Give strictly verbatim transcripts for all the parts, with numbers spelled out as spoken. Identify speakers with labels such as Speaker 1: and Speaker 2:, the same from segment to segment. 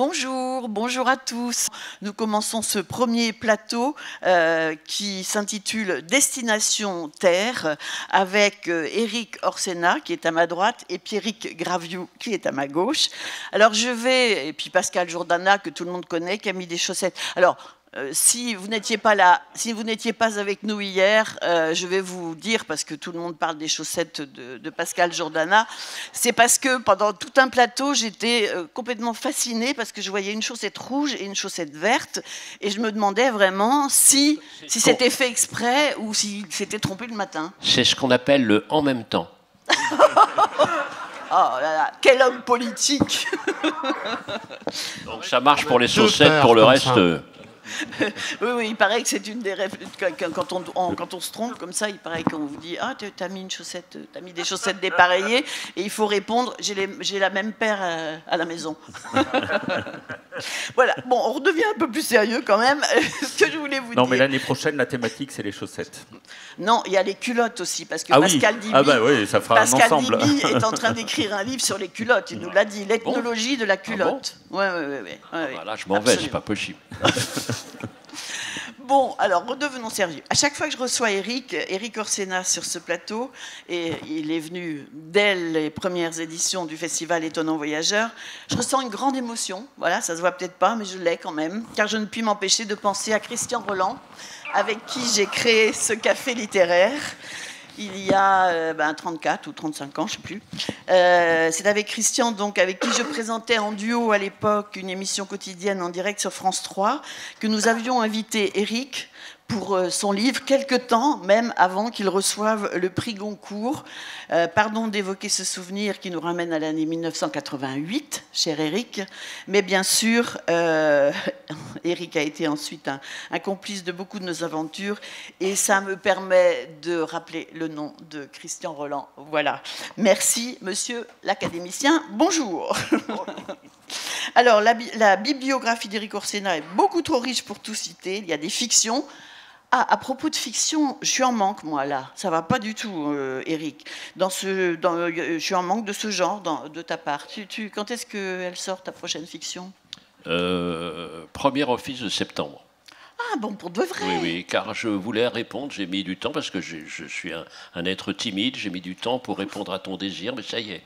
Speaker 1: Bonjour, bonjour à tous. Nous commençons ce premier plateau euh, qui s'intitule Destination Terre avec euh, Éric Orsena qui est à ma droite et Pierrick Graviou qui est à ma gauche. Alors je vais, et puis Pascal Jourdana que tout le monde connaît qui a mis des chaussettes. Alors Euh, si vous n'étiez pas là, si vous n'étiez pas avec nous hier, euh, je vais vous dire, parce que tout le monde parle des chaussettes de, de Pascal Jourdana, c'est parce que pendant tout un plateau, j'étais euh, complètement fascinée parce que je voyais une chaussette rouge et une chaussette verte, et je me demandais vraiment si, si c'était fait exprès ou s'il s'était trompé le matin.
Speaker 2: C'est ce qu'on appelle le « en même temps ».
Speaker 1: Oh là là, quel homme politique.
Speaker 2: Donc ça marche pour les chaussettes, pour le reste... Euh...
Speaker 1: Oui, oui, il paraît que c'est une des rêves. Quand on, on, quand on se trompe comme ça, il paraît qu'on vous dit « Ah, t'as mis une chaussette, t'as mis des chaussettes dépareillées » et il faut répondre « J'ai la même paire à, à la maison. » Voilà, bon, on redevient un peu plus sérieux quand même. Ce que je voulais vous
Speaker 3: non, dire... Non, mais l'année prochaine, la thématique, c'est les chaussettes.
Speaker 1: Non, il y a les culottes aussi, parce que
Speaker 3: ah
Speaker 1: Pascal
Speaker 3: oui.
Speaker 1: Dibi,
Speaker 3: ah bah oui, ça fera
Speaker 1: Pascal
Speaker 3: un ensemble.
Speaker 1: Dibi est en train d'écrire un livre sur les culottes, il nous l'a dit, l'ethnologie de la culotte.
Speaker 2: Ah bon
Speaker 1: ouais, ouais, ouais, ouais,
Speaker 2: ah
Speaker 1: ouais,
Speaker 2: bah là, je m'en vais, c'est pas possible.
Speaker 1: Bon, alors redevenons sérieux. À chaque fois que je reçois Éric, Éric Orsena sur ce plateau, et il est venu dès les premières éditions du festival Étonnant Voyageur, je ressens une grande émotion. Voilà, ça se voit peut-être pas, mais je l'ai quand même, car je ne puis m'empêcher de penser à Christian Roland, avec qui j'ai créé ce café littéraire. Il y a euh, ben, trente-quatre ou trente-cinq ans, je ne sais plus. Euh, c'est avec Christian, donc, avec qui je présentais en duo à l'époque une émission quotidienne en direct sur France trois, que nous avions invité Éric pour euh, son livre, quelque temps même avant qu'il reçoive le prix Goncourt. Euh, pardon d'évoquer ce souvenir qui nous ramène à l'année mille neuf cent quatre-vingt-huit, cher Éric, mais bien sûr, euh, Éric a été ensuite un, un complice de beaucoup de nos aventures, et ça me permet de rappeler le nom de Christian Roland. Voilà. Merci, monsieur l'académicien. Bonjour. Alors, la, la bibliographie d'Éric Orsena est beaucoup trop riche pour tout citer. Il y a des fictions. Ah, à propos de fiction, je suis en manque, moi, là. Ça va pas du tout, euh, Éric. Dans ce, dans, euh, je suis en manque de ce genre, dans, de ta part. Tu, tu, quand est-ce qu'elle sort, ta prochaine fiction ?
Speaker 2: euh, Premier office de septembre.
Speaker 1: Ah, bon, pour de vrai ?
Speaker 2: Oui, oui, car je voulais répondre, j'ai mis du temps, parce que je, je suis un, un être timide, j'ai mis du temps pour répondre à ton désir, mais ça y est.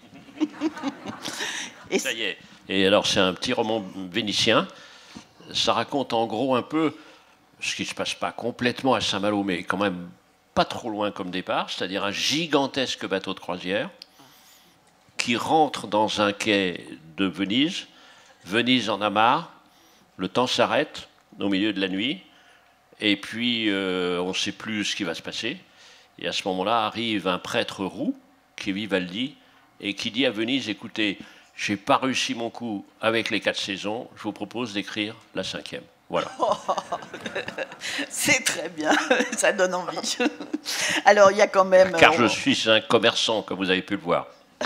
Speaker 2: Et ça y est. Et alors, c'est un petit roman vénitien. Ça raconte en gros un peu ce qui ne se passe pas complètement à Saint-Malo, mais quand même pas trop loin comme départ, c'est-à-dire un gigantesque bateau de croisière qui rentre dans un quai de Venise. Venise en a marre, le temps s'arrête au milieu de la nuit, et puis euh, on ne sait plus ce qui va se passer. Et à ce moment-là arrive un prêtre roux, qui est Vivaldi, et qui dit à Venise, écoutez, j'ai pas réussi mon coup avec les quatre saisons, je vous propose d'écrire la cinquième. Voilà.
Speaker 1: Oh, c'est très bien, ça donne envie. Alors, il y a quand même...
Speaker 2: Car je suis un commerçant, comme vous avez pu le voir.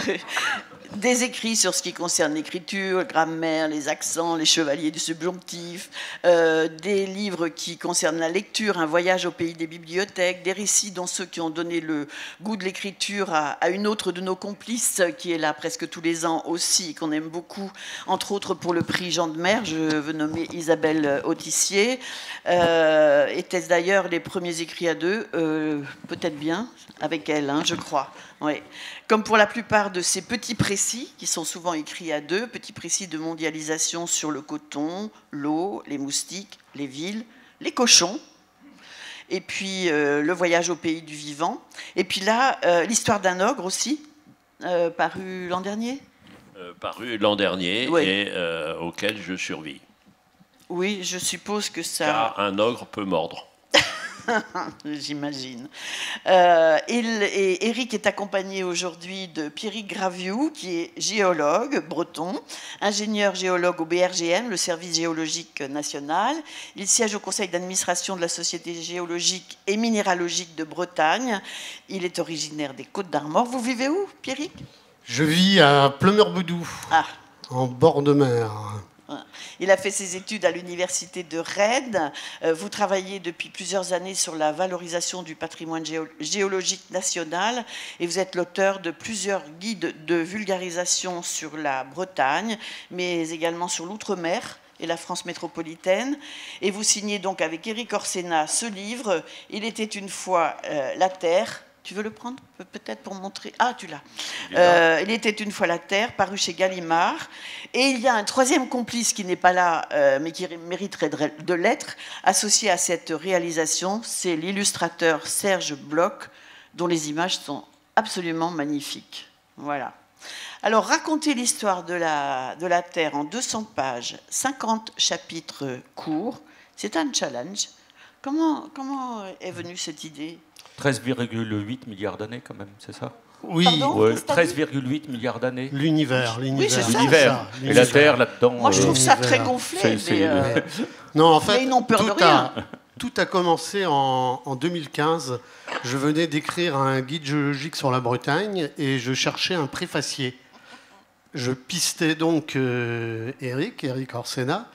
Speaker 1: Des écrits sur ce qui concerne l'écriture, grammaire, les accents, les chevaliers du subjonctif, euh, des livres qui concernent la lecture, un voyage au pays des bibliothèques, des récits dont ceux qui ont donné le goût de l'écriture à, à une autre de nos complices, qui est là presque tous les ans aussi, qu'on aime beaucoup, entre autres pour le prix Jean de Mer, je veux nommer Isabelle Autissier. Euh, Étaient-ce d'ailleurs les premiers écrits à deux euh, Peut-être bien, avec elle, hein, je crois. Oui. Comme pour la plupart de ces petits précis, qui sont souvent écrits à deux, petits précis de mondialisation sur le coton, l'eau, les moustiques, les villes, les cochons, et puis euh, le voyage au pays du vivant, et puis là, euh, l'histoire d'un ogre aussi, euh, paru l'an dernier
Speaker 2: euh, Paru l'an dernier, oui. Et euh, auquel je survis.
Speaker 1: Oui, je suppose que ça...
Speaker 2: Car un ogre peut mordre.
Speaker 1: J'imagine. Euh, et Éric est accompagné aujourd'hui de Pierrick Graviou, qui est géologue breton, ingénieur géologue au B R G M, le service géologique national. Il siège au conseil d'administration de la Société géologique et minéralogique de Bretagne. Il est originaire des Côtes-d'Armor. Vous vivez où, Pierrick ?
Speaker 4: Je vis à Plumeur-Boudou, ah. en bord de mer.
Speaker 1: Il a fait ses études à l'université de Rennes. Vous travaillez depuis plusieurs années sur la valorisation du patrimoine géo géologique national et vous êtes l'auteur de plusieurs guides de vulgarisation sur la Bretagne, mais également sur l'outre-mer et la France métropolitaine. Et vous signez donc avec Éric Orsena ce livre, « Il était une fois euh, la Terre ». Tu veux le prendre peut-être pour montrer? Ah, tu l'as. Euh, il était une fois la Terre, paru chez Gallimard. Et il y a un troisième complice qui n'est pas là, euh, mais qui mériterait de l'être, associé à cette réalisation. C'est l'illustrateur Serge Bloch, dont les images sont absolument magnifiques. Voilà. Alors, raconter l'histoire de la, de la Terre en deux cents pages, cinquante chapitres courts, c'est un challenge. Comment, comment est venue cette idée ?
Speaker 3: treize virgule huit milliards d'années quand même, c'est ça?
Speaker 4: Oui,
Speaker 3: ouais, treize virgule huit milliards d'années.
Speaker 4: L'univers, l'univers.
Speaker 1: Oui,
Speaker 3: l'univers. Et la Terre là-dedans.
Speaker 1: Moi, je trouve
Speaker 3: euh,
Speaker 1: ça très gonflé. Mais euh...
Speaker 4: Non, en fait,
Speaker 1: mais ils n'ont peur
Speaker 4: tout,
Speaker 1: de rien.
Speaker 4: A, tout a commencé en, en deux mille quinze. Je venais d'écrire un guide géologique sur la Bretagne et je cherchais un préfacier. Je pistais donc euh, Éric, Éric Orsena,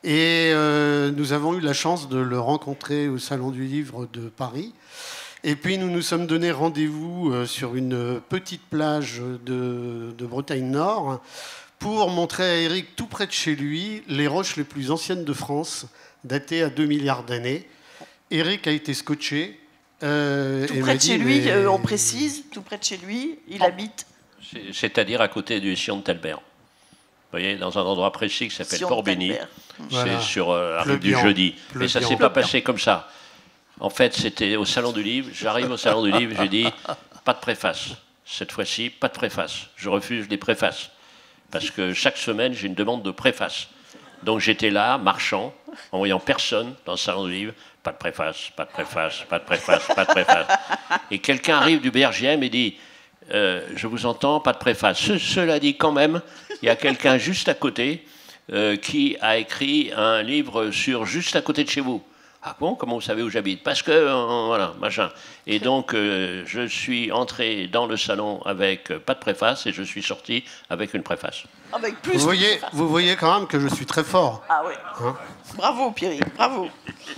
Speaker 4: et euh, nous avons eu la chance de le rencontrer au Salon du Livre de Paris. Et puis nous nous sommes donné rendez-vous sur une petite plage de, de Bretagne Nord pour montrer à Éric, tout près de chez lui, les roches les plus anciennes de France, datées à deux milliards d'années. Éric a été scotché. Euh,
Speaker 1: tout
Speaker 4: et
Speaker 1: près de
Speaker 4: dit,
Speaker 1: chez lui,
Speaker 4: mais...
Speaker 1: euh, on précise, tout près de chez lui, il habite.
Speaker 2: C'est-à-dire à côté du Sion de Telbert. Vous voyez, dans un endroit précis qui s'appelle Port-Béni.
Speaker 4: Voilà.
Speaker 2: C'est sur euh, la rue du Jeudi. Mais ça ne s'est pas passé comme ça. En fait, c'était au Salon du Livre. J'arrive au Salon du Livre, j'ai dit, pas de préface. Cette fois-ci, pas de préface. Je refuse les préfaces. Parce que chaque semaine, j'ai une demande de préface. Donc j'étais là, marchant, en voyant personne dans le Salon du Livre. Pas de préface, pas de préface, pas de préface, pas de préface. Et quelqu'un arrive du B R G M et dit, euh, je vous entends, pas de préface. Ce, cela dit, quand même, il y a quelqu'un juste à côté euh, qui a écrit un livre sur juste à côté de chez vous. Ah bon, comment vous savez où j'habite? Parce que, euh, voilà, machin. Et donc, euh, je suis entré dans le salon avec euh, pas de préface et je suis sorti avec une préface.
Speaker 1: Avec plus
Speaker 4: Vous voyez, vous voyez quand même que je suis très fort.
Speaker 1: Ah oui.
Speaker 4: Hein?
Speaker 1: Bravo, Pierre, bravo.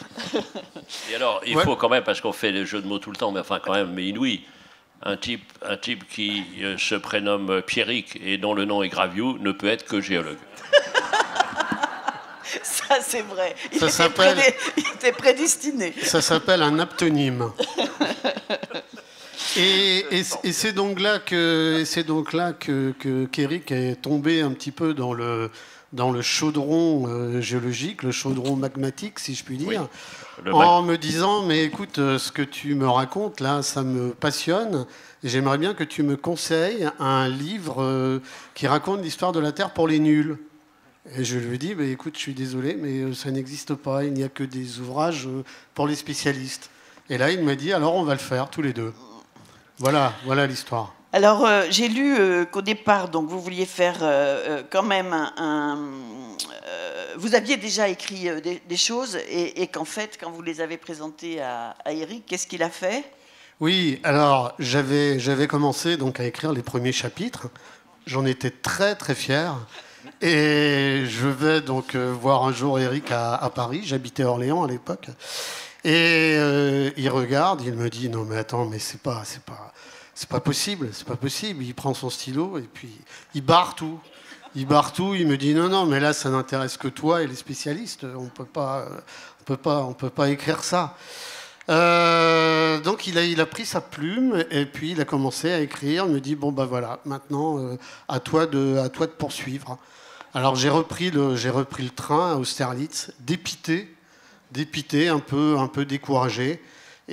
Speaker 2: Et alors, il
Speaker 4: Ouais.
Speaker 2: faut quand même, parce qu'on fait les jeux de mots tout le temps, mais enfin quand même, mais inouï, un type, un type qui euh, se prénomme Pierrick et dont le nom est Graviou ne peut être que géologue.
Speaker 1: Ça, c'est vrai. Il,
Speaker 4: Ça
Speaker 1: était,
Speaker 4: s'appelle-
Speaker 1: prédé- il était prédestiné.
Speaker 4: Ça s'appelle un aptonyme. Et, et, et c'est donc là que c'est donc là que, que qu'Éric est tombé un petit peu dans le dans le chaudron euh, géologique, le chaudron magmatique, si je puis dire,
Speaker 2: Le
Speaker 4: en me disant mais écoute, euh, ce que tu me racontes là, ça me passionne. Et j'aimerais bien que tu me conseilles un livre euh, qui raconte l'histoire de la Terre pour les nuls. Et je lui dis, bah, écoute, je suis désolé, mais euh, ça n'existe pas. Il n'y a que des ouvrages euh, pour les spécialistes. Et là, il m'a dit, alors on va le faire tous les deux. Voilà, voilà l'histoire.
Speaker 1: Alors, euh, j'ai lu euh, qu'au départ, donc, vous vouliez faire euh, euh, quand même un... un, euh, vous aviez déjà écrit euh, des, des choses et, et qu'en fait, quand vous les avez présentées à, à Éric, qu'est-ce qu'il a fait?
Speaker 4: Oui, alors j'avais, j'avais commencé donc à écrire les premiers chapitres. J'en étais très très fier. Et je vais donc euh, voir un jour Éric à, à Paris. J'habitais Orléans à l'époque. Et euh, il regarde, il me dit non mais attends, mais c'est pas, c'est pas, c'est pas possible, c'est pas possible. Il prend son stylo et puis il barre tout. Il barre tout. Il me dit non non, mais là ça n'intéresse que toi et les spécialistes. On peut pas, on peut pas, on peut pas écrire ça. Euh, donc il a, il a pris sa plume et puis il a commencé à écrire. Il me dit bon bah voilà, maintenant euh, à toi de, à toi de poursuivre. Alors j'ai repris le, j'ai repris le train à Austerlitz, dépité, dépité, un peu, un peu découragé.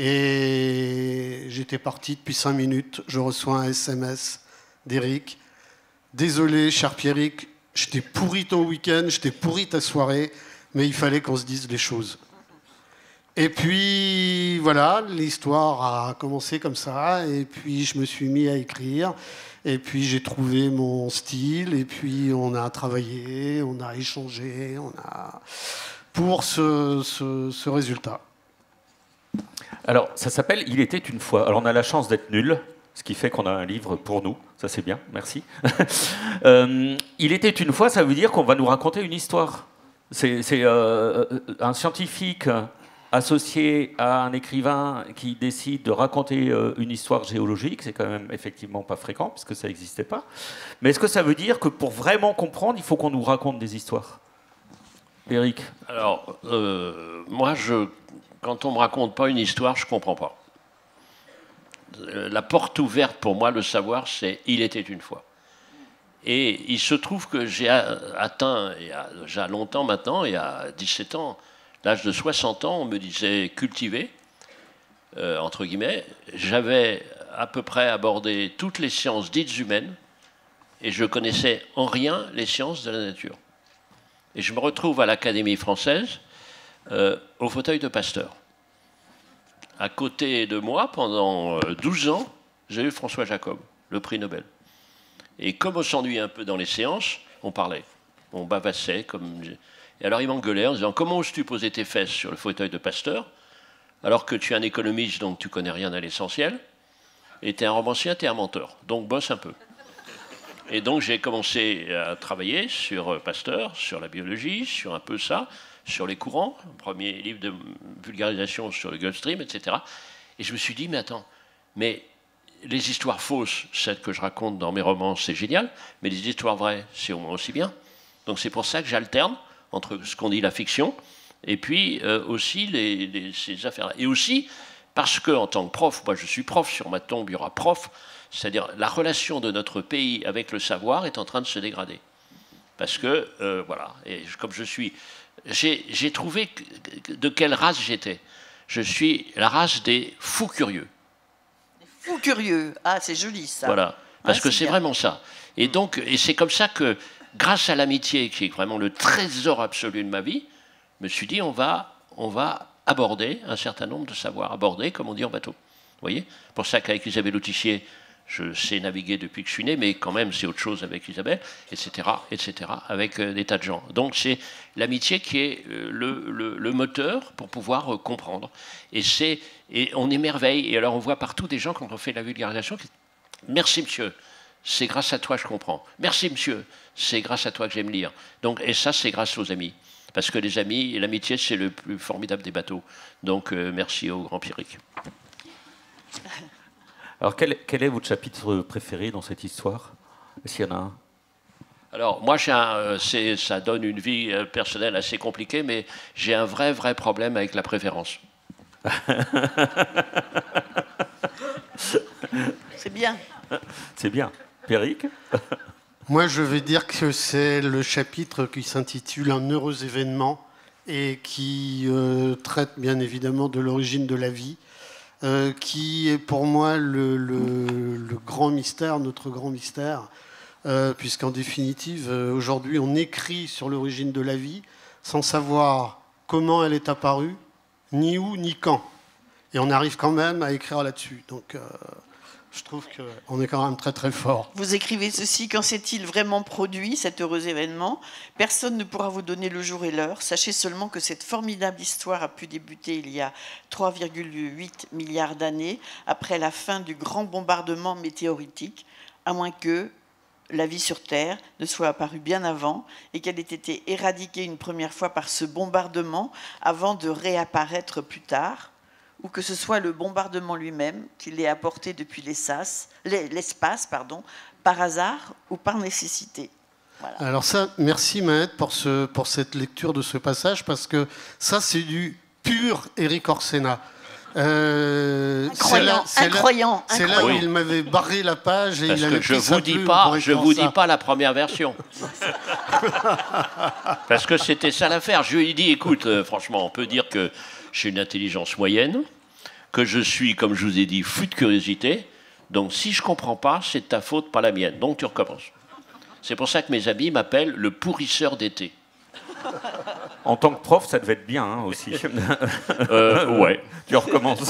Speaker 4: Et j'étais parti depuis cinq minutes. Je reçois un S M S d'Éric. Désolé, cher Pierrick, je t'ai pourri ton week-end, je t'ai pourri ta soirée, mais il fallait qu'on se dise les choses. Et puis voilà, l'histoire a commencé comme ça, et puis je me suis mis à écrire, et puis j'ai trouvé mon style, et puis on a travaillé, on a échangé, on a pour ce, ce, ce résultat.
Speaker 3: Alors, ça s'appelle Il était une fois. Alors, on a la chance d'être nul. Ce qui fait qu'on a un livre pour nous. Ça, c'est bien. Merci. euh, il était une fois, ça veut dire qu'on va nous raconter une histoire. C'est euh, un scientifique associé à un écrivain qui décide de raconter euh, une histoire géologique. C'est quand même effectivement pas fréquent, puisque ça n'existait pas. Mais est-ce que ça veut dire que pour vraiment comprendre, il faut qu'on nous raconte des histoires? Éric?
Speaker 2: Alors, euh, moi, je, quand on ne me raconte pas une histoire, je ne comprends pas. La porte ouverte pour moi, le savoir, c'est « il était une fois ». Et il se trouve que j'ai atteint, il y a déjà longtemps maintenant, il y a dix-sept ans, l'âge de soixante ans, on me disait « cultiver euh, », entre guillemets. J'avais à peu près abordé toutes les sciences dites humaines et je connaissais en rien les sciences de la nature. Et je me retrouve à l'Académie française, euh, au fauteuil de Pasteur. À côté de moi, pendant douze ans, j'ai eu François Jacob, le prix Nobel. Et comme on s'ennuie un peu dans les séances, on parlait, on bavassait. Comme... Et alors il m'engueulait en disant « Comment oses-tu poser tes fesses sur le fauteuil de Pasteur, alors que tu es un économiste, donc tu connais rien à l'essentiel, et tu es un romancier, tu es un menteur, donc bosse un peu. » Et donc j'ai commencé à travailler sur Pasteur, sur la biologie, sur un peu ça, sur les courants, premier livre de vulgarisation sur le Gulf Stream, et cetera. Et je me suis dit, mais attends, mais les histoires fausses, celles que je raconte dans mes romans, c'est génial, mais les histoires vraies, c'est au moins aussi bien. Donc c'est pour ça que j'alterne entre ce qu'on dit la fiction et puis euh, aussi les, les, ces affaires-là. Et aussi parce que, en tant que prof, moi je suis prof, sur ma tombe il y aura prof, c'est-à-dire la relation de notre pays avec le savoir est en train de se dégrader. Parce que, euh, voilà, et comme je suis... J'ai trouvé que, de quelle race j'étais. Je suis la race des fous curieux.
Speaker 1: Des fous curieux, ah c'est joli ça.
Speaker 2: Voilà, parce
Speaker 1: ah,
Speaker 2: que c'est vraiment ça. Et donc, et c'est comme ça que, grâce à l'amitié, qui est vraiment le trésor absolu de ma vie, je me suis dit, on va, on va aborder un certain nombre de savoirs, aborder, comme on dit en bateau. Vous voyez? Pour ça qu'avec Isabelle Autissier, je sais naviguer depuis que je suis né, mais quand même, c'est autre chose avec Isabelle, et cetera, et cetera, avec euh, des tas de gens. Donc, c'est l'amitié qui est euh, le, le, le moteur pour pouvoir euh, comprendre. Et, et on émerveille. Et alors, on voit partout des gens, quand on fait la vulgarisation, qui disent « Merci, monsieur, c'est grâce à toi que je comprends. Merci, monsieur, c'est grâce à toi que j'aime lire. » Donc, et ça, c'est grâce aux amis. Parce que les amis et l'amitié, c'est le plus formidable des bateaux. Donc, euh, merci au grand Pierrick.
Speaker 3: Alors, quel, quel est votre chapitre préféré dans cette histoire? Est-ce qu'il y en a un?
Speaker 2: Alors, moi, un, ça donne une vie personnelle assez compliquée, mais j'ai un vrai, vrai problème avec la préférence.
Speaker 1: C'est bien.
Speaker 3: C'est bien. Pierrick?
Speaker 4: Moi, je vais dire que c'est le chapitre qui s'intitule « Un heureux événement » et qui euh, traite bien évidemment de l'origine de la vie. Euh, qui est pour moi le, le, le grand mystère, notre grand mystère, euh, puisqu'en définitive, euh, aujourd'hui, on écrit sur l'origine de la vie sans savoir comment elle est apparue, ni où, ni quand. Et on arrive quand même à écrire là-dessus. Donc, euh, je trouve qu'on est quand même très très fort.
Speaker 1: Vous écrivez ceci: quand s'est-il vraiment produit, cet heureux événement? Personne ne pourra vous donner le jour et l'heure. Sachez seulement que cette formidable histoire a pu débuter il y a trois virgule huit milliards d'années, après la fin du grand bombardement météoritique, à moins que la vie sur Terre ne soit apparue bien avant et qu'elle ait été éradiquée une première fois par ce bombardement avant de réapparaître plus tard, ou que ce soit le bombardement lui-même qui l'ait apporté depuis l'espace, pardon, par hasard ou par nécessité. Voilà.
Speaker 4: Alors ça, merci Maët pour, ce, pour cette lecture de ce passage, parce que ça, c'est du pur Éric Orsena. Euh,
Speaker 1: incroyant,
Speaker 4: c'est là,
Speaker 1: incroyant.
Speaker 4: C'est là, là où il m'avait barré la page et
Speaker 2: Parce
Speaker 4: il avait
Speaker 2: que je
Speaker 4: pris sa
Speaker 2: vous dis
Speaker 4: plume
Speaker 2: pas,
Speaker 4: pour
Speaker 2: je
Speaker 4: écrire
Speaker 2: vous
Speaker 4: ça.
Speaker 2: dis pas la première version. Parce que c'était ça l'affaire. Je lui ai dit, écoute, euh, franchement, on peut dire que j'ai une intelligence moyenne, que je suis, comme je vous ai dit, fou de curiosité. Donc si je comprends pas, c'est de ta faute, pas la mienne. Donc tu recommences. C'est pour ça que mes amis m'appellent le pourrisseur d'été.
Speaker 3: En tant que prof, ça devait être bien hein, aussi.
Speaker 2: Euh, ouais.
Speaker 3: Tu recommences.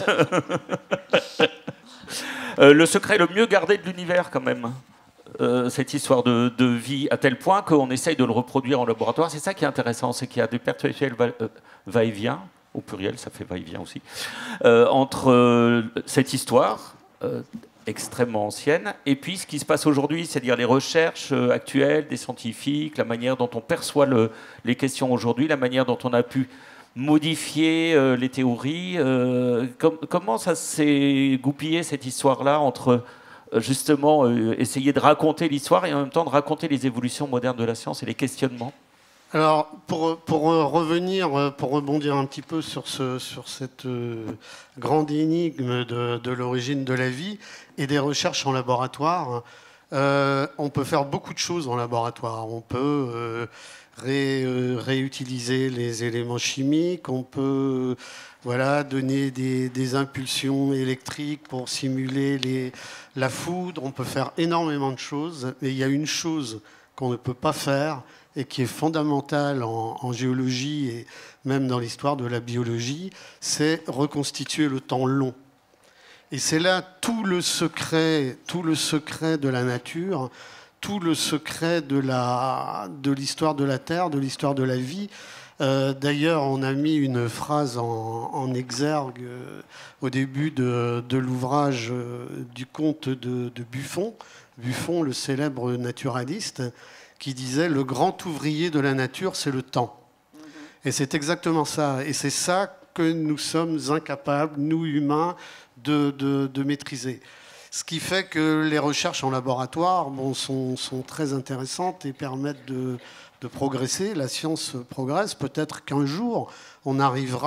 Speaker 3: euh, le secret le mieux gardé de l'univers, quand même. Euh, cette histoire de, de vie, à tel point qu'on essaye de le reproduire en laboratoire. C'est ça qui est intéressant, c'est qu'il y a des perpétuels va- euh, va-et-vient, au pluriel, ça fait va-et-vient aussi, euh, entre euh, cette histoire, euh, extrêmement ancienne, et puis ce qui se passe aujourd'hui, c'est-à-dire les recherches actuelles des scientifiques, la manière dont on perçoit le, les questions aujourd'hui, la manière dont on a pu modifier euh, les théories. Euh, com comment ça s'est goupillé, cette histoire-là, entre euh, justement euh, essayer de raconter l'histoire et en même temps de raconter les évolutions modernes de la science et les questionnements?
Speaker 4: Alors, pour, pour revenir, pour rebondir un petit peu sur, ce, sur cette euh, grande énigme de, de l'origine de la vie et des recherches en laboratoire, euh, on peut faire beaucoup de choses en laboratoire. On peut euh, ré, euh, réutiliser les éléments chimiques, on peut voilà, donner des, des impulsions électriques pour simuler les, la foudre, on peut faire énormément de choses, mais il y a une chose qu'on ne peut pas faire, et qui est fondamentale en, en géologie et même dans l'histoire de la biologie, c'est reconstituer le temps long. Et c'est là tout le secret, tout le secret de la nature, tout le secret de la, de l'histoire de la Terre, de l'histoire de la vie. Euh, D'ailleurs, on a mis une phrase en, en exergue euh, au début de, de l'ouvrage euh, du conte de, de Buffon, Buffon, le célèbre naturaliste, qui disait « Le grand ouvrier de la nature, c'est le temps ». Et c'est exactement ça. Et c'est ça que nous sommes incapables, nous humains, de, de, de maîtriser. Ce qui fait que les recherches en laboratoire bon, sont, sont très intéressantes et permettent de, de progresser. La science progresse. Peut-être qu'un jour, on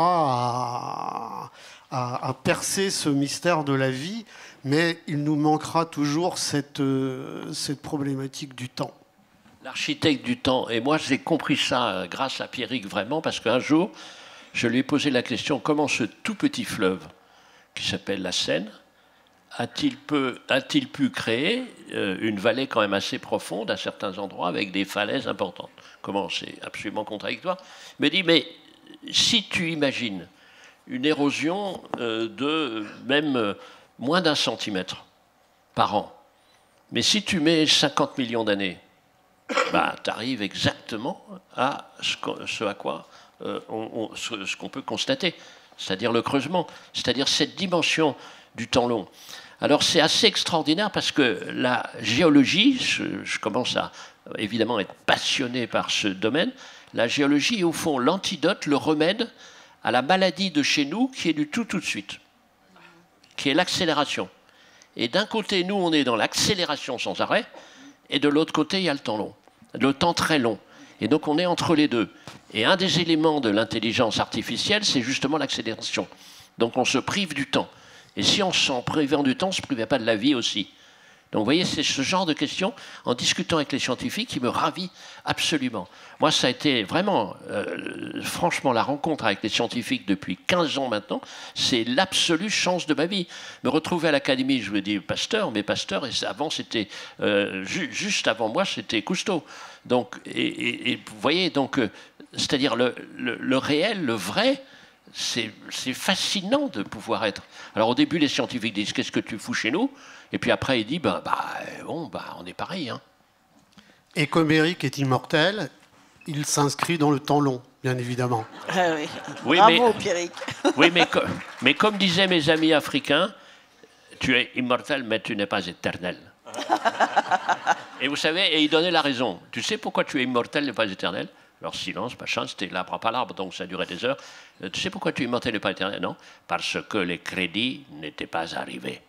Speaker 4: arrivera à, à, à percer ce mystère de la vie, mais il nous manquera toujours cette, cette problématique du temps.
Speaker 2: L'architecte du temps. Et moi, j'ai compris ça grâce à Pierrick, vraiment, parce qu'un jour, je lui ai posé la question, comment ce tout petit fleuve, qui s'appelle la Seine, a-t-il pu, a-t-il pu créer euh, une vallée quand même assez profonde à certains endroits, avec des falaises importantes? Comment? C'est absolument contradictoire. Il me dit, mais si tu imagines une érosion euh, de même euh, moins d'un centimètre par an, mais si tu mets cinquante millions d'années, bah, tu arrives exactement à ce, ce à quoi euh, on, on, ce, ce qu'on peut constater, c'est-à-dire le creusement, c'est-à-dire cette dimension du temps long. Alors c'est assez extraordinaire parce que la géologie, je, je commence à évidemment être passionné par ce domaine, la géologie est au fond l'antidote, le remède à la maladie de chez nous qui est du tout tout de suite, qui est l'accélération. Et d'un côté, nous, on est dans l'accélération sans arrêt, et de l'autre côté, il y a le temps long, le temps très long. Et donc, on est entre les deux. Et un des éléments de l'intelligence artificielle, c'est justement l'accélération. Donc, on se prive du temps. Et si on s'en privait du temps, on ne se privait pas de la vie aussi. Donc, vous voyez, c'est ce genre de questions, en discutant avec les scientifiques, qui me ravit absolument. Moi, ça a été vraiment, euh, franchement, la rencontre avec les scientifiques depuis quinze ans maintenant, c'est l'absolue chance de ma vie. Me retrouver à l'Académie, je me dis Pasteur, mais Pasteur, et avant, c'était, euh, ju juste avant moi, c'était Cousteau. Donc, et, et, et vous voyez, donc, euh, c'est-à-dire le, le, le réel, le vrai, c'est fascinant de pouvoir être. Alors, au début, les scientifiques disent, qu'est-ce que tu fous chez nous? Et puis après, il dit, ben, bah, bon, bah, on est pareil. Hein.
Speaker 4: Et comme Eric est immortel, il s'inscrit dans le temps long, bien évidemment.
Speaker 1: Ah oui.
Speaker 2: Oui,
Speaker 1: bravo,
Speaker 2: mais,
Speaker 1: Pierrick.
Speaker 2: Oui, mais, co mais comme disaient mes amis africains, tu es immortel, mais tu n'es pas éternel. Et vous savez, et il donnait la raison. Tu sais pourquoi tu es immortel et pas éternel? Alors, silence, machin, c'était l'arbre à pas l'arbre, donc ça durait des heures. Tu sais pourquoi tu es immortel et pas éternel? Non, parce que les crédits n'étaient pas arrivés.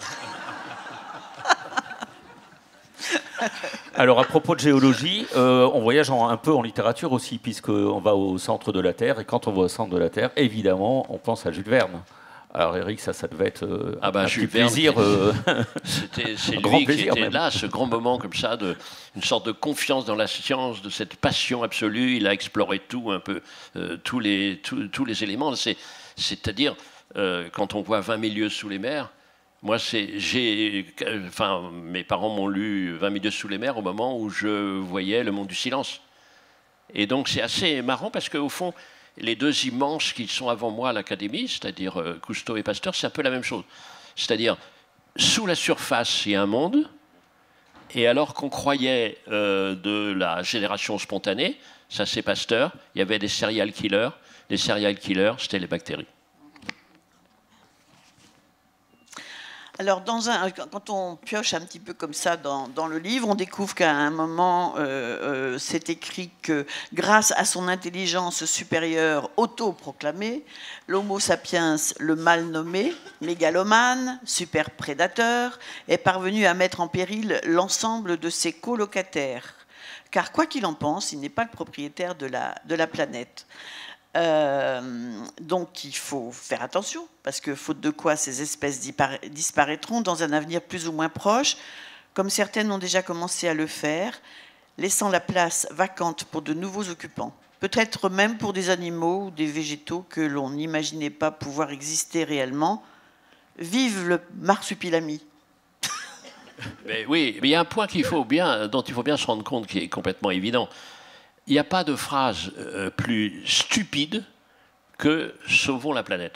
Speaker 3: Alors, à propos de géologie, euh, on voyage en, un peu en littérature aussi, puisqu'on va au centre de la Terre, et quand on va au centre de la Terre, évidemment, on pense à Jules Verne. Alors, Eric, ça, ça devait être euh,
Speaker 2: ah bah,
Speaker 3: un
Speaker 2: Jules
Speaker 3: petit plaisir. Euh...
Speaker 2: C'est lui qui était même. là, ce grand moment comme ça, de, une sorte de confiance dans la science, de cette passion absolue. Il a exploré tout, un peu, euh, tous, les, tous, tous les éléments. C'est-à-dire, euh, quand on voit vingt mille lieues sous les mers, moi, j'ai, enfin, mes parents m'ont lu vingt mille lieues sous les mers au moment où je voyais Le Monde du Silence. Et donc, c'est assez marrant parce qu'au fond, les deux immenses qui sont avant moi à l'Académie, c'est-à-dire euh, Cousteau et Pasteur, c'est un peu la même chose. C'est-à-dire, sous la surface, il y a un monde, et alors qu'on croyait euh, de la génération spontanée, ça c'est Pasteur, il y avait des serial killers. Les serial killers, c'était les bactéries.
Speaker 1: Alors, dans un, quand on pioche un petit peu comme ça dans, dans le livre, on découvre qu'à un moment, euh, euh, c'est écrit que grâce à son intelligence supérieure autoproclamée, l'Homo sapiens, le mal nommé, mégalomane, super prédateur, est parvenu à mettre en péril l'ensemble de ses colocataires. Car quoi qu'il en pense, il n'est pas le propriétaire de la, de la planète. Euh, donc il faut faire attention, parce que faute de quoi ces espèces disparaîtront dans un avenir plus ou moins proche, comme certaines ont déjà commencé à le faire, laissant la place vacante pour de nouveaux occupants, peut-être même pour des animaux ou des végétaux que l'on n'imaginait pas pouvoir exister réellement. Vive le marsupilami.
Speaker 2: Mais oui, mais il y a un point qu'il faut bien, dont il faut bien se rendre compte, qui est complètement évident. Il n'y a pas de phrase euh, plus stupide que « sauvons la planète ».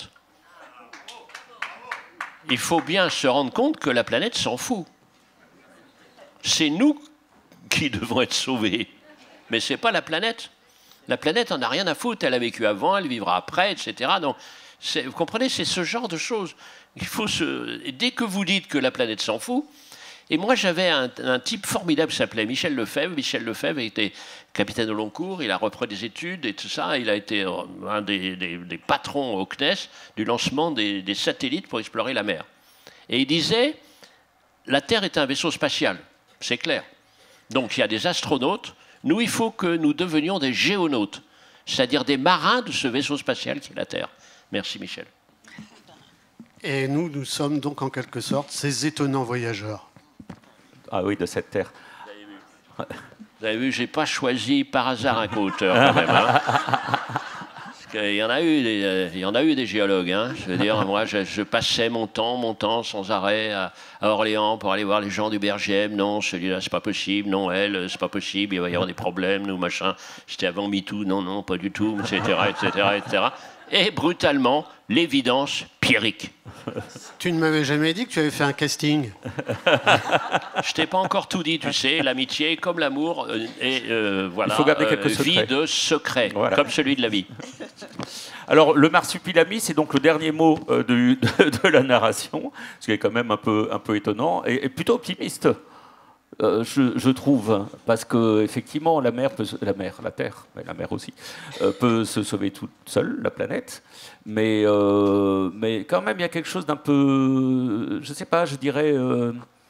Speaker 2: Il faut bien se rendre compte que la planète s'en fout. C'est nous qui devons être sauvés, mais ce n'est pas la planète. La planète en a rien à foutre, elle a vécu avant, elle vivra après, et cetera. Donc, vous comprenez, c'est ce genre de choses. Il faut se... Et dès que vous dites que la planète s'en fout, et moi, j'avais un, un type formidable qui s'appelait Michel Lefebvre. Michel Lefebvre était capitaine au long cours, il a repris des études et tout ça. Il a été un des, des, des patrons au C N E S du lancement des, des satellites pour explorer la mer. Et il disait, la Terre est un vaisseau spatial, c'est clair. Donc il y a des astronautes. Nous, il faut que nous devenions des géonautes, c'est-à-dire des marins de ce vaisseau spatial qui est la Terre. Merci Michel.
Speaker 4: Et nous, nous sommes donc en quelque sorte ces étonnants voyageurs.
Speaker 3: Ah oui, de cette terre.
Speaker 2: Vous avez vu, je n'ai pas choisi par hasard un co-auteur, quand même. Hein. Parce qu'il y en a eu des, il y en a eu des géologues. Hein. Je veux dire, moi, je, je passais mon temps, mon temps sans arrêt à, à Orléans pour aller voir les gens du Berghem. Non, celui-là, c'est pas possible. Non, elle, c'est pas possible. Il va y avoir des problèmes, nous, machin. C'était avant MeToo. Non, non, pas du tout, et cetera, et cetera, et cetera. Et brutalement, l'évidence Pierrick.
Speaker 4: Tu ne m'avais jamais dit que tu avais fait un casting.
Speaker 2: Je t'ai pas encore tout dit, tu sais. L'amitié, comme l'amour, euh, et euh, voilà,
Speaker 3: il faut garder quelques
Speaker 2: euh,
Speaker 3: secrets.
Speaker 2: vie de secret, voilà. Comme celui de la vie.
Speaker 3: Alors, le marsupilami, c'est donc le dernier mot euh, de, de, de la narration, ce qui est quand même un peu, un peu étonnant, et, et plutôt optimiste. Euh, je, je trouve, parce que effectivement, la mer, peut se, la mer, la terre, mais la mer aussi, euh, peut se sauver toute seule, la planète. Mais, euh, mais quand même, il y a quelque chose d'un peu, je ne sais pas, je dirais, euh,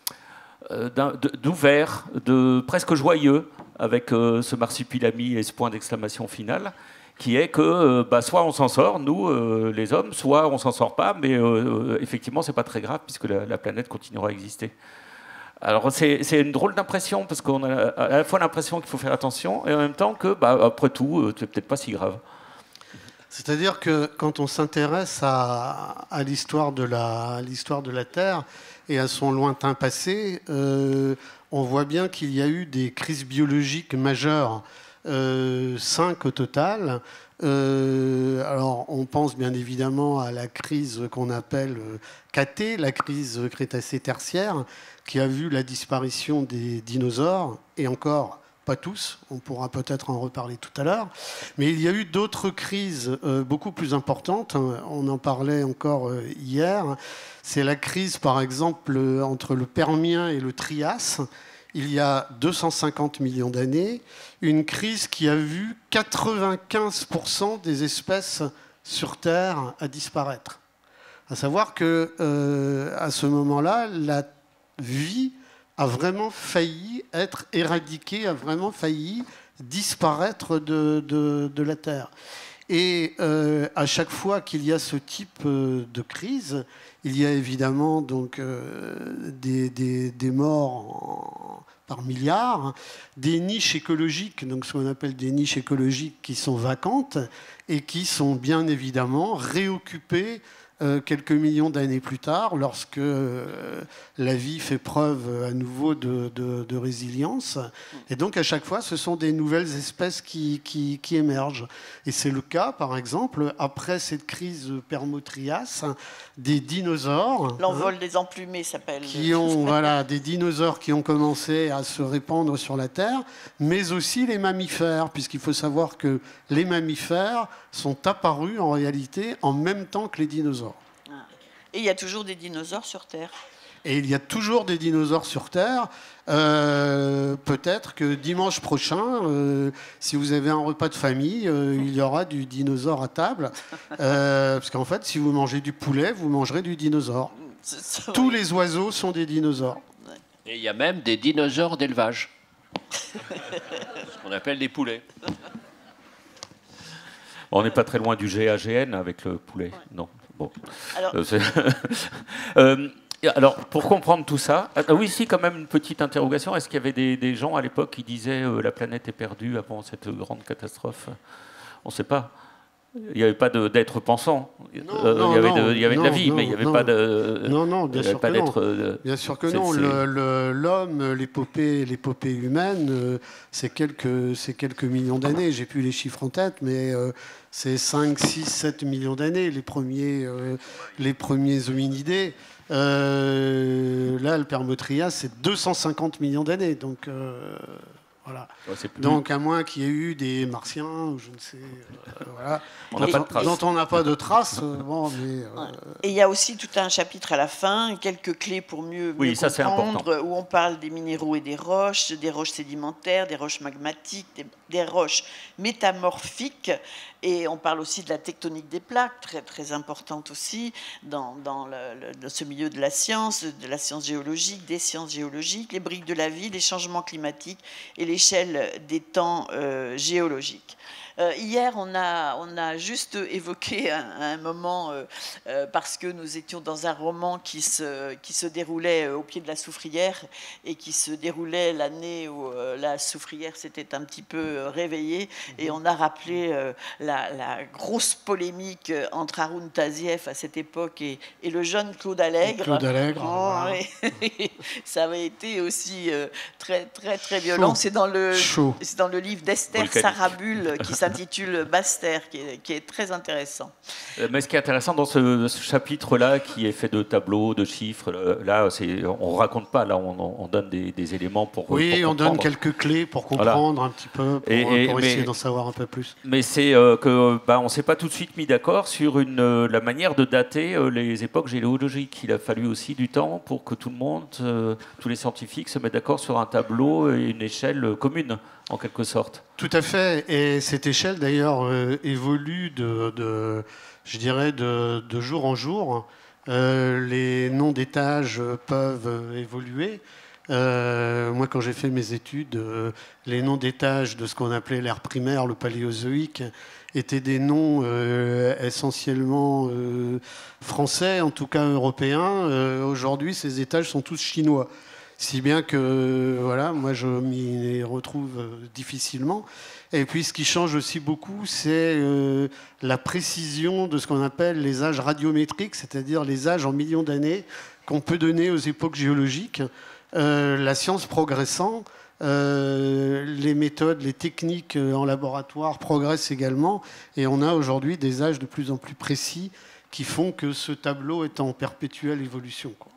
Speaker 3: d'ouvert, de presque joyeux, avec euh, ce marsupilami et ce point d'exclamation final, qui est que euh, bah, soit on s'en sort, nous, euh, les hommes, soit on s'en sort pas, mais euh, effectivement, c'est pas très grave, puisque la, la planète continuera à exister. Alors c'est une drôle d'impression, parce qu'on a à la fois l'impression qu'il faut faire attention, et en même temps que, bah, après tout, c'est peut-être pas si grave.
Speaker 4: C'est-à-dire que quand on s'intéresse à, à l'histoire de la, l'histoire de la Terre et à son lointain passé, euh, on voit bien qu'il y a eu des crises biologiques majeures, euh, cinq au total. Euh, alors, on pense bien évidemment à la crise qu'on appelle K T, la crise Crétacé-Tertiaire, qui a vu la disparition des dinosaures, et encore pas tous, on pourra peut-être en reparler tout à l'heure, mais il y a eu d'autres crises euh, beaucoup plus importantes, on en parlait encore euh, hier, c'est la crise par exemple entre le Permien et le Trias, il y a deux cent cinquante millions d'années, une crise qui a vu quatre-vingt-quinze pour cent des espèces sur Terre à disparaître. À savoir que euh, à ce moment-là, la vie a vraiment failli être éradiquée, a vraiment failli disparaître de, de, de la Terre. Et euh, à chaque fois qu'il y a ce type de crise, il y a évidemment donc, euh, des, des, des morts en, par milliards, des niches écologiques, donc ce qu'on appelle des niches écologiques qui sont vacantes et qui sont bien évidemment réoccupées Euh, quelques millions d'années plus tard, lorsque euh, la vie fait preuve à nouveau de, de, de résilience. Et donc, à chaque fois, ce sont des nouvelles espèces qui, qui, qui émergent. Et c'est le cas, par exemple, après cette crise Permo-Trias, des dinosaures...
Speaker 1: L'envol
Speaker 4: hein,
Speaker 1: des emplumés s'appelle.
Speaker 4: Qui ont, voilà, des dinosaures qui ont commencé à se répandre sur la Terre, mais aussi les mammifères, puisqu'il faut savoir que les mammifères sont apparus, en réalité, en même temps que les dinosaures.
Speaker 1: Et il y a toujours des dinosaures sur Terre.
Speaker 4: Et il y a toujours des dinosaures sur Terre. Euh, peut-être que dimanche prochain, euh, si vous avez un repas de famille, euh, il y aura du dinosaure à table. Euh, parce qu'en fait, si vous mangez du poulet, vous mangerez du dinosaure. Tous les oiseaux sont des dinosaures.
Speaker 2: Et il y a même des dinosaures d'élevage. Ce qu'on appelle des poulets.
Speaker 3: On n'est pas très loin du G A G N avec le poulet. Ouais. Non. Bon.
Speaker 1: Alors...
Speaker 3: Euh, euh, alors, pour comprendre tout ça, ah oui, si, quand même une petite interrogation. Est-ce qu'il y avait des, des gens à l'époque qui disaient euh, la planète est perdue avant cette grande catastrophe? On ne sait pas. Il n'y avait pas d'être pensant.
Speaker 4: Non,
Speaker 3: euh,
Speaker 4: non,
Speaker 3: il y avait,
Speaker 4: non,
Speaker 3: de, il y avait
Speaker 4: non,
Speaker 3: de la vie,
Speaker 4: non,
Speaker 3: mais il n'y avait
Speaker 4: non.
Speaker 3: pas de.
Speaker 4: Non, non, bien sûr
Speaker 3: pas
Speaker 4: que non.
Speaker 3: Euh,
Speaker 4: bien sûr que non. L'homme, l'épopée, l'épopée humaine, euh, c'est quelques, c'est quelques millions d'années. J'ai plus les chiffres en tête, mais euh, c'est cinq, six, sept millions d'années, les premiers, euh, les premiers hominidés. Euh, là, le Permotria, c'est deux cent cinquante millions d'années. Donc. Euh, Voilà.
Speaker 3: Ouais, plus...
Speaker 4: Donc, à moins qu'il y ait eu des martiens, ou je ne sais, euh, voilà,
Speaker 3: on n'a pas de traces.
Speaker 4: Dont on n'a pas de traces. Euh, bon, mais, euh...
Speaker 1: ouais. Et il y a aussi tout un chapitre à la fin, quelques clés pour mieux, mieux
Speaker 3: oui, ça,
Speaker 1: comprendre, où on parle des minéraux et des roches, des roches sédimentaires, des roches magmatiques, des, des roches métamorphiques. Et on parle aussi de la tectonique des plaques, très, très importante aussi dans, dans, le, le, dans ce milieu de la science, de la science géologique, des sciences géologiques, les briques de la vie, les changements climatiques et l'échelle des temps euh, géologiques. Euh, hier, on a, on a juste évoqué à un, un moment, euh, euh, parce que nous étions dans un roman qui se, qui se déroulait au pied de la Soufrière et qui se déroulait l'année où euh, la Soufrière s'était un petit peu réveillée, et on a rappelé euh, la, la grosse polémique entre Haroun Tazieff à cette époque et, et le jeune Claude Allègre.
Speaker 4: Claude Allègre,
Speaker 1: oh,
Speaker 4: voilà.
Speaker 1: Oui. Ça avait été aussi euh, très, très, très violent. C'est dans, dans le livre d'Esther Sarabul qui s'intitule Basse-Terre, qui est, qui est très intéressant.
Speaker 3: Mais ce qui est intéressant dans ce, ce chapitre-là, qui est fait de tableaux, de chiffres, là, on ne raconte pas, là, on, on donne des, des éléments pour
Speaker 4: Oui,
Speaker 3: pour
Speaker 4: on donne quelques clés pour comprendre voilà. un petit peu, pour, et, et, pour essayer d'en savoir un peu plus.
Speaker 3: Mais c'est euh, que bah, on ne s'est pas tout de suite mis d'accord sur une, euh, la manière de dater euh, les époques géologiques. Il a fallu aussi du temps pour que tout le monde, euh, tous les scientifiques, se mettent d'accord sur un tableau et une échelle commune, en quelque sorte.
Speaker 4: Tout à fait. Et cette échelle, d'ailleurs, euh, évolue de, de, je dirais, de, de jour en jour. Euh, les noms d'étages peuvent évoluer. Euh, moi, quand j'ai fait mes études, euh, les noms d'étages de ce qu'on appelait l'ère primaire, le paléozoïque, étaient des noms euh, essentiellement euh, français, en tout cas européens. Euh, aujourd'hui, ces étages sont tous chinois. Si bien que, voilà, moi, je m'y retrouve difficilement. Et puis, ce qui change aussi beaucoup, c'est euh, la précision de ce qu'on appelle les âges radiométriques, c'est-à-dire les âges en millions d'années qu'on peut donner aux époques géologiques. Euh, la science progressant, euh, les méthodes, les techniques en laboratoire progressent également. Et on a aujourd'hui des âges de plus en plus précis qui font que ce tableau est en perpétuelle évolution, quoi.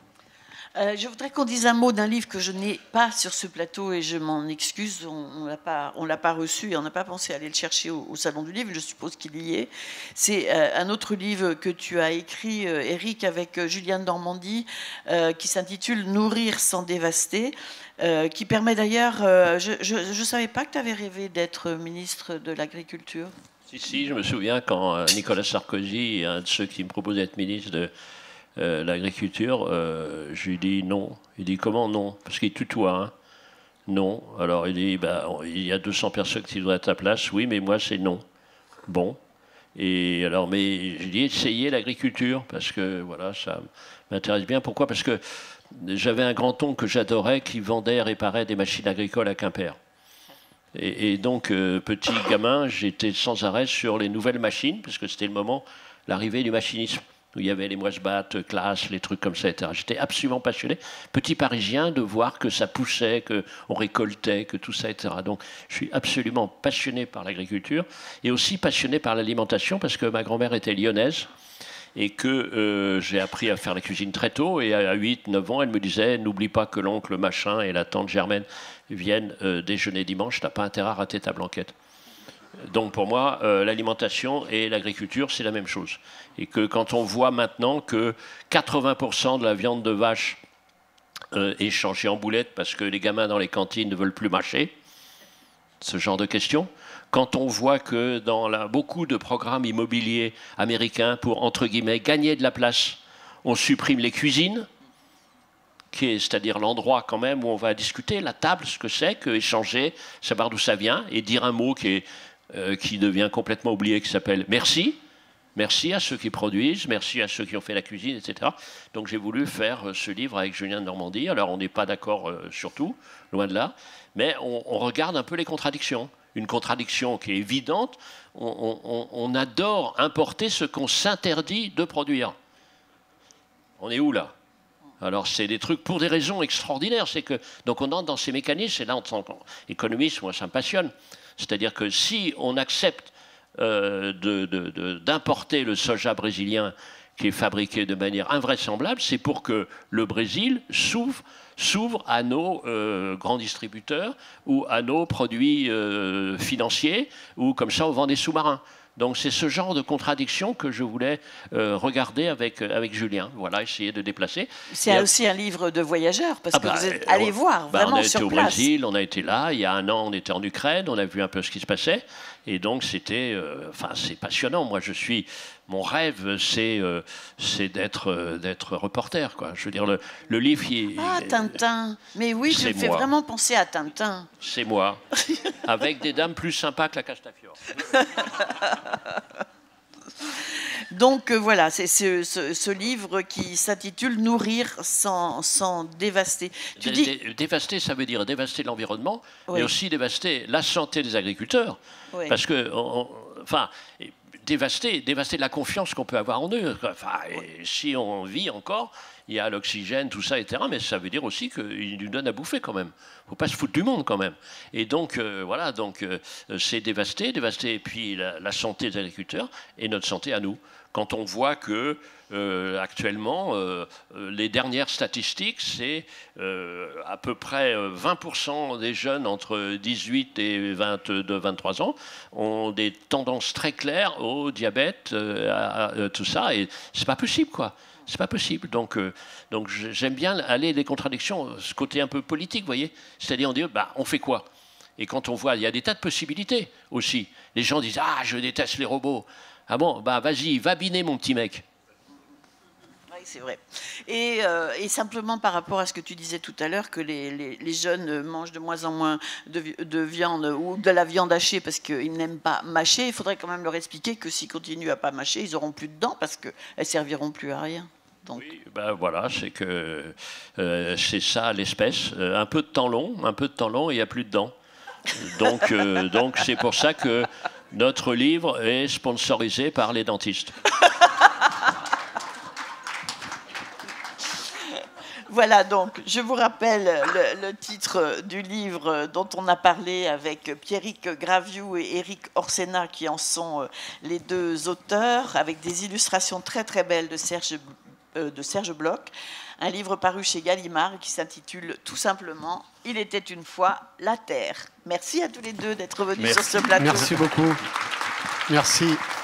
Speaker 1: Euh, je voudrais qu'on dise un mot d'un livre que je n'ai pas sur ce plateau et je m'en excuse, on ne l'a pas, on l'a pas reçu et on n'a pas pensé aller le chercher au, au Salon du Livre, je suppose qu'il y est. C'est euh, un autre livre que tu as écrit, euh, Éric, avec euh, Juliane Normandie, euh, qui s'intitule « Nourrir sans dévaster », euh, qui permet d'ailleurs... Euh, je ne savais pas que tu avais rêvé d'être ministre de l'Agriculture.
Speaker 2: Si, si, je me souviens quand euh, Nicolas Sarkozy, un de ceux qui me proposait d'être ministre de... Euh, l'agriculture, euh, je lui dis non. Il dit comment non? Parce qu'il tutoie. Hein. Non. Alors il dit bah, il y a deux cents personnes qui voudraient à ta place. Oui, mais moi c'est non. Bon. Et alors, mais je dis essayez l'agriculture parce que voilà, ça m'intéresse bien. Pourquoi? Parce que j'avais un grand-oncle que j'adorais qui vendait et réparait des machines agricoles à Quimper. Et, et donc, euh, petit gamin, j'étais sans arrêt sur les nouvelles machines parce que c'était le moment, l'arrivée du machinisme. Où il y avait les moisse-battes, classe, les trucs comme ça, et cetera. J'étais absolument passionné, petit parisien, de voir que ça poussait, qu'on récoltait, que tout ça, et cetera. Donc, je suis absolument passionné par l'agriculture et aussi passionné par l'alimentation parce que ma grand-mère était lyonnaise et que euh, j'ai appris à faire la cuisine très tôt. Et à huit neuf ans, elle me disait « N'oublie pas que l'oncle machin et la tante Germaine viennent euh, déjeuner dimanche, t'as pas intérêt à rater ta blanquette ». Donc pour moi, euh, l'alimentation et l'agriculture, c'est la même chose. Et que quand on voit maintenant que quatre-vingts pour cent de la viande de vache euh, est changée en boulettes parce que les gamins dans les cantines ne veulent plus mâcher, ce genre de questions. Quand on voit que dans la, beaucoup de programmes immobiliers américains pour, entre guillemets, gagner de la place, on supprime les cuisines, qui est, c'est-à-dire l'endroit quand même où on va discuter, la table, ce que c'est, que échanger, savoir d'où ça vient, et dire un mot qui, est, euh, qui devient complètement oublié, qui s'appelle « merci ». Merci à ceux qui produisent, merci à ceux qui ont fait la cuisine, et cetera. Donc j'ai voulu faire ce livre avec Julien de Normandie. Alors on n'est pas d'accord euh, sur tout, loin de là, mais on, on regarde un peu les contradictions. Une contradiction qui est évidente, on, on, on adore importer ce qu'on s'interdit de produire. On est où là? Alors c'est des trucs pour des raisons extraordinaires. C'est que, donc on entre dans ces mécanismes, et là en tant qu'économiste, moi ça me passionne. C'est-à-dire que si on accepte euh, de, de, de, d'importer le soja brésilien qui est fabriqué de manière invraisemblable, c'est pour que le Brésil s'ouvre, s'ouvre à nos euh, grands distributeurs ou à nos produits euh, financiers, ou comme ça on vend des sous-marins. Donc c'est ce genre de contradiction que je voulais euh, regarder avec, avec Julien, voilà, essayer de déplacer.
Speaker 1: C'est
Speaker 2: Et
Speaker 1: aussi un livre de voyageurs, parce
Speaker 2: ah
Speaker 1: que
Speaker 2: bah,
Speaker 1: vous êtes
Speaker 2: euh,
Speaker 1: allé
Speaker 2: ouais.
Speaker 1: voir,
Speaker 2: bah,
Speaker 1: vraiment
Speaker 2: on a été
Speaker 1: sur
Speaker 2: au
Speaker 1: place.
Speaker 2: Brésil, on a été là, il y a un an on était en Ukraine, on a vu un peu ce qui se passait, et donc c'était, euh, enfin c'est passionnant. Moi je suis, mon rêve c'est euh, c'est d'être euh, d'être reporter, quoi. Je veux dire le, le livre. Il,
Speaker 1: Ah Tintin, mais oui, tu me fais
Speaker 2: moi.
Speaker 1: vraiment penser à Tintin.
Speaker 2: C'est moi, avec des dames plus sympas que la Castafiore.
Speaker 1: Donc euh, voilà, c'est ce, ce, ce livre qui s'intitule « Nourrir sans, sans dévaster ». Tu
Speaker 2: Dé-
Speaker 1: dis...
Speaker 2: dé- Dévaster, ça veut dire dévaster l'environnement,
Speaker 1: Oui.
Speaker 2: mais aussi dévaster la santé des agriculteurs.
Speaker 1: Oui.
Speaker 2: Parce que, on- on- enfin, dévaster, dévaster la confiance qu'on peut avoir en eux. Enfin, et si on vit encore, il y a l'oxygène, tout ça, et cetera. Mais ça veut dire aussi qu'ils nous donnent à bouffer quand même. Il ne faut pas se foutre du monde quand même. Et donc, euh, voilà, donc euh, c'est dévaster, dévaster, et puis la, la santé des agriculteurs et notre santé à nous. Quand on voit que euh, actuellement, euh, les dernières statistiques, c'est euh, à peu près vingt pour cent des jeunes entre dix-huit et vingt-deux, vingt-trois ans ont des tendances très claires au diabète, euh, à, à, tout ça, et c'est pas possible, quoi. C'est pas possible. Donc, euh, donc j'aime bien aller les contradictions, ce côté un peu politique, vous voyez. C'est-à-dire, on dit, bah, on fait quoi? Et quand on voit, il y a des tas de possibilités aussi. Les gens disent, ah, je déteste les robots. Ah bon, bah vas-y, va biner mon petit mec.
Speaker 1: Oui, c'est vrai. Et, euh, et simplement par rapport à ce que tu disais tout à l'heure, que les, les, les jeunes mangent de moins en moins de, de viande ou de la viande hachée parce qu'ils n'aiment pas mâcher, il faudrait quand même leur expliquer que s'ils continuent à pas mâcher, ils n'auront plus de dents parce qu'elles serviront plus à rien. Donc. Oui,
Speaker 2: ben voilà, c'est que euh, c'est ça l'espèce. Euh, un peu de temps long, un peu de temps long et il n'y a plus de dents. Donc, euh, donc c'est pour ça que notre livre est sponsorisé par les dentistes.
Speaker 1: Voilà, donc, je vous rappelle le, le titre du livre dont on a parlé avec Pierrick Graviou et Éric Orsena, qui en sont les deux auteurs, avec des illustrations très très belles de Serge, euh, de Serge Bloch. Un livre paru chez Gallimard qui s'intitule tout simplement « Il était une fois la Terre ». Merci à tous les deux d'être venus
Speaker 2: Merci.
Speaker 1: sur ce plateau.
Speaker 4: Merci beaucoup. Merci.